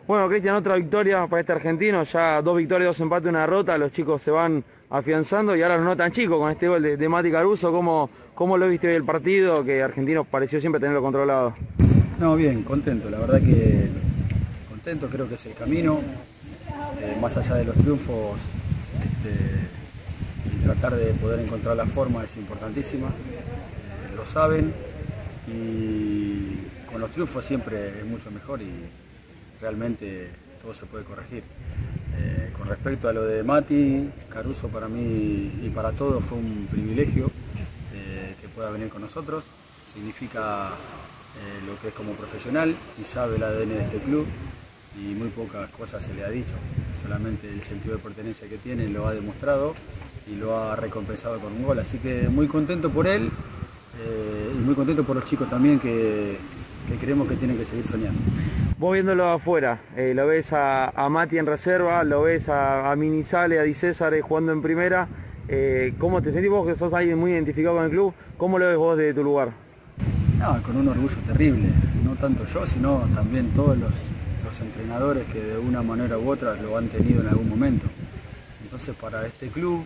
Bueno, Cristian, otra victoria para este argentino, ya 2 victorias, 2 empates, 1 derrota, los chicos se van afianzando y ahora no tan chicos con este gol de Mati Caruso. ¿Cómo lo viste hoy el partido? Que Argentino pareció siempre tenerlo controlado. No, bien, contento, la verdad que contento, creo que es el camino, más allá de los triunfos, y tratar de poder encontrar la forma es importantísima, lo saben y con los triunfos siempre es mucho mejor y realmente todo se puede corregir. Con respecto a lo de Mati Caruso, para mí y para todos fue un privilegio que pueda venir con nosotros, significa lo que es como profesional y sabe el ADN de este club y muy pocas cosas se le ha dicho, solamente el sentido de pertenencia que tiene lo ha demostrado y lo ha recompensado con un gol, así que muy contento por él y muy contento por los chicos también que creemos que tienen que seguir soñando. Vos viéndolo afuera, lo ves a Mati en reserva, lo ves a Minizale, a Di César jugando en primera, ¿cómo te sentís vos que sos alguien muy identificado con el club? ¿Cómo lo ves vos desde tu lugar? No, con un orgullo terrible, no tanto yo, sino también todos los entrenadores que de una manera u otra lo han tenido en algún momento. Entonces para este club,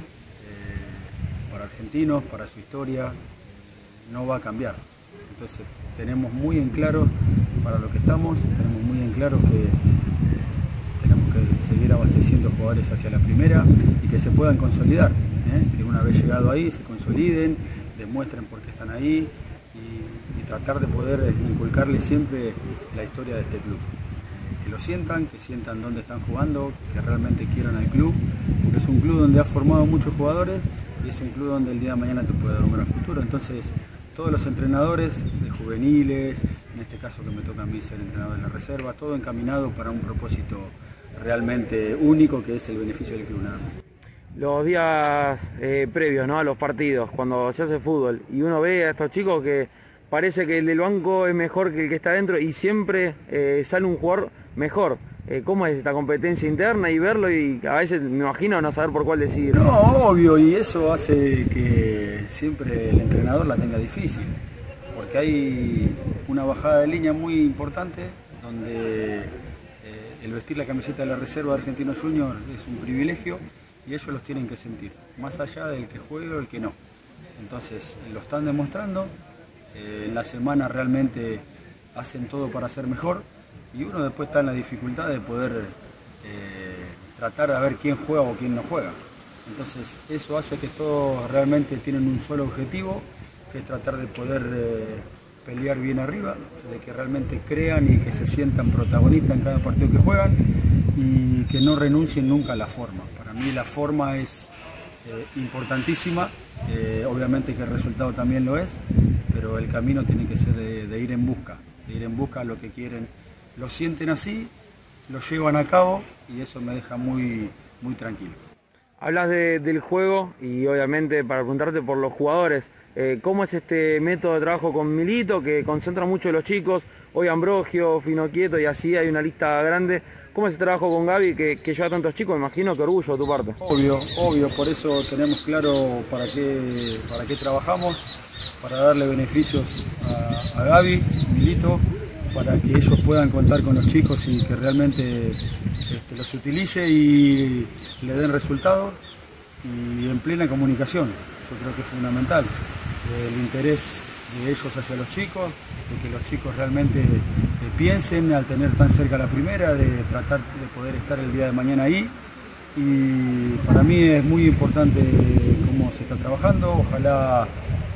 para Argentinos, para su historia, no va a cambiar. Entonces tenemos muy en claro para lo que estamos, tenemos muy en claro que tenemos que seguir abasteciendo jugadores hacia la primera y que se puedan consolidar, que una vez llegado ahí se consoliden, demuestren por qué están ahí y tratar de poder inculcarles siempre la historia de este club. Que lo sientan, que sientan dónde están jugando, que realmente quieran al club, porque es un club donde ha formado muchos jugadores y es un club donde el día de mañana te puede dar un gran futuro. Entonces, todos los entrenadores de juveniles, en este caso que me toca a mí ser entrenador de la reserva, todo encaminado para un propósito realmente único que es el beneficio del club nada más. Los días previos, ¿no?, a los partidos, cuando se hace fútbol y uno ve a estos chicos que parece que el del banco es mejor que el que está adentro y siempre sale un jugador mejor. ¿Cómo es esta competencia interna y verlo y a veces me imagino no saber por cuál decidir? No, obvio, y eso hace que siempre el entrenador la tenga difícil, porque hay una bajada de línea muy importante donde el vestir la camiseta de la reserva de Argentinos Juniors es un privilegio y ellos los tienen que sentir, más allá del que juegue o el que no. Entonces lo están demostrando, en la semana realmente hacen todo para ser mejor y uno después está en la dificultad de poder tratar de ver quién juega o quién no juega. Entonces eso hace que todos realmente tienen un solo objetivo, que es tratar de poder pelear bien arriba, de que realmente crean y que se sientan protagonistas en cada partido que juegan y que no renuncien nunca a la forma. Para mí la forma es importantísima, obviamente que el resultado también lo es, pero el camino tiene que ser de ir en busca a lo que quieren. Lo sienten así, lo llevan a cabo y eso me deja muy, muy tranquilo. Hablas del juego y obviamente para preguntarte por los jugadores, ¿cómo es este método de trabajo con Milito que concentra mucho de los chicos? Hoy Ambrogio, Fino Quieto y así hay una lista grande. ¿Cómo es el trabajo con Gaby que lleva tantos chicos? Me imagino que orgullo de tu parte. Obvio, por eso tenemos claro para qué trabajamos, para darle beneficios a Gaby, Milito, para que ellos puedan contar con los chicos y que realmente los utilice y le den resultados y en plena comunicación. Yo creo que es fundamental el interés de ellos hacia los chicos, de que los chicos realmente piensen al tener tan cerca la primera, de tratar de poder estar el día de mañana ahí. Y para mí es muy importante cómo se está trabajando. Ojalá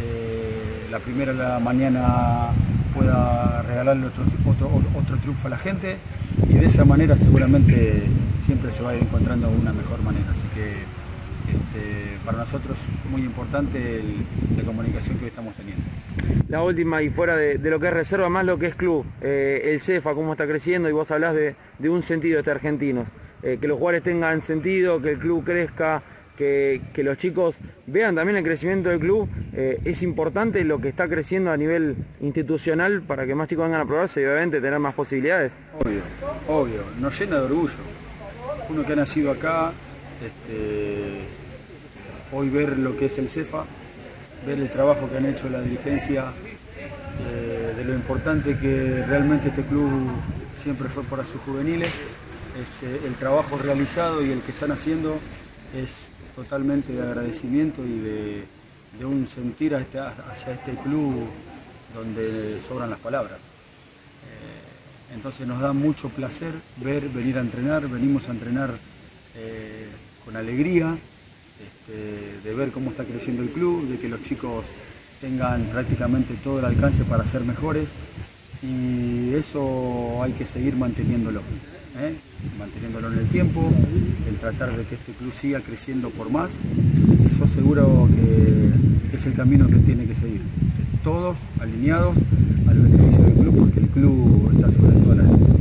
la primera de la mañana pueda regalarle otro triunfo a la gente y de esa manera seguramente siempre se va a ir encontrando una mejor manera. Así que para nosotros es muy importante la comunicación que hoy estamos teniendo. La última y fuera de lo que es reserva, más lo que es club, el CEFA, cómo está creciendo y vos hablás de un sentido de argentinos, que los jugadores tengan sentido, que el club crezca, que los chicos vean también el crecimiento del club, es importante lo que está creciendo a nivel institucional para que más chicos vengan a probarse y obviamente tener más posibilidades. Obvio, nos llena de orgullo. Uno que ha nacido acá, hoy ver lo que es el CEFA, ver el trabajo que han hecho la dirigencia, de lo importante que realmente este club siempre fue para sus juveniles. El trabajo realizado y el que están haciendo es totalmente de agradecimiento y de un sentir hacia este club donde sobran las palabras. Entonces nos da mucho placer venir a entrenar, venimos a entrenar con alegría, de ver cómo está creciendo el club, de que los chicos tengan prácticamente todo el alcance para ser mejores, y eso hay que seguir manteniéndolo en el tiempo, en tratar de que este club siga creciendo por más. Yo seguro que es el camino que tiene que seguir, todos alineados al beneficio del club, porque el club está sobre toda la gente.